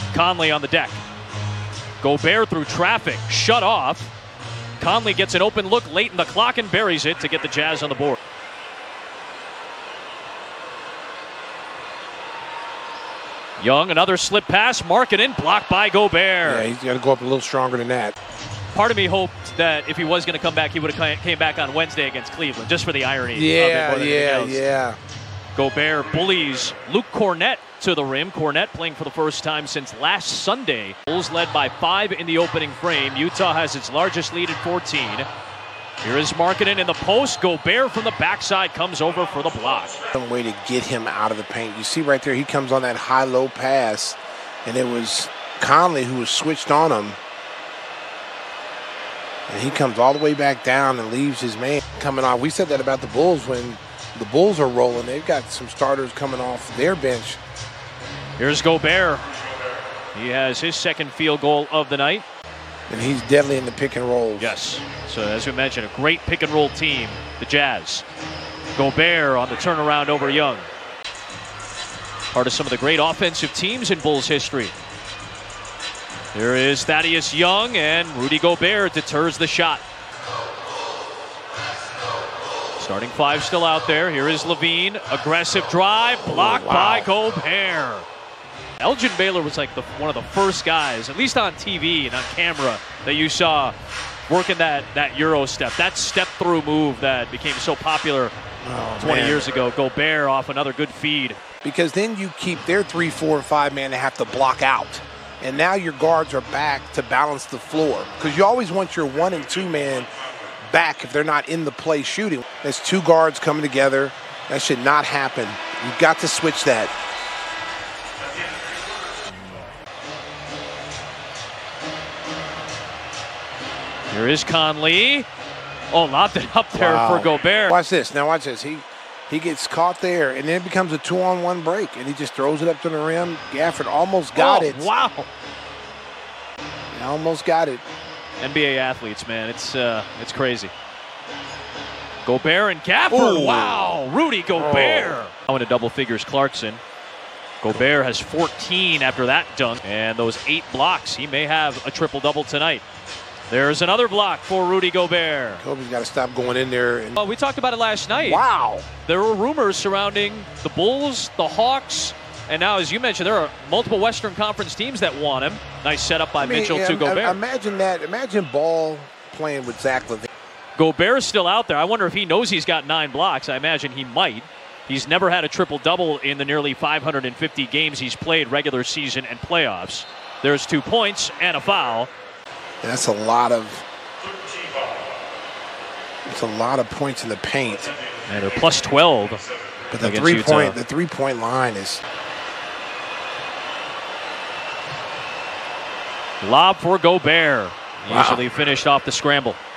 Conley on the deck. Gobert through traffic, shut off. Conley gets an open look late in the clock and buries it to get the Jazz on the board. Young, another slip pass, Markkanen, blocked by Gobert. Yeah, he's got to go up a little stronger than that. Part of me hoped that if he was going to come back, he would have came back on Wednesday against Cleveland, just for the irony of it. Yeah. Gobert bullies Luke Cornett to the rim. Cornett playing for the first time since last Sunday. Bulls led by 5 in the opening frame. Utah has its largest lead at 14. Here is Markkanen in the post. Gobert from the backside comes over for the block. Some way to get him out of the paint. You see right there, he comes on that high-low pass, and it was Conley who was switched on him. And he comes all the way back down and leaves his man coming on. We said that about the Bulls when the Bulls are rolling. They've got some starters coming off their bench. Here's Gobert. He has his second field goal of the night. And he's deadly in the pick and roll. Yes. So as we mentioned, a great pick and roll team, the Jazz. Gobert on the turnaround over Young. Part of some of the great offensive teams in Bulls history. Here is Thaddeus Young, and Rudy Gobert deters the shot. Starting 5 still out there. Here is Levine. Aggressive drive, blocked by Gobert. Elgin Baylor was like one of the first guys, at least on TV and on camera, that you saw working that Euro step. That step-through move that became so popular 20 years ago. Gobert off another good feed. Because then you keep their 3, 4, and 5 man to have to block out. And now your guards are back to balance the floor. Because you always want your 1 and 2 man back if they're not in the play shooting. There's 2 guards coming together. That should not happen. You've got to switch that. Here is Conley. Oh, lobbed it up there for Gobert. Watch this. Now watch this. He gets caught there, and then it becomes a 2-on-1 break, and he just throws it up to the rim. Gafford almost got it. Wow. He almost got it. NBA athletes, man. It's crazy. Gobert and Gafford. Ooh. Wow. Rudy Gobert. Now into double figures, Clarkson. Gobert has 14 after that dunk, and those 8 blocks. He may have a triple-double tonight. There's another block for Rudy Gobert. Kobe's got to stop going in there. Well, we talked about it last night. Wow. There were rumors surrounding the Bulls, the Hawks, and now, as you mentioned, there are multiple Western Conference teams that want him. Nice setup by Mitchell to Gobert. Imagine that. Imagine Ball playing with Zach LaVine. Gobert's still out there. I wonder if he knows he's got 9 blocks. I imagine he might. He's never had a triple-double in the nearly 550 games he's played regular season and playoffs. There's 2 points and a foul. And that's a lot of points in the paint. And they're plus 12. But the 3-point line is lob for Gobert. Usually finished off the scramble.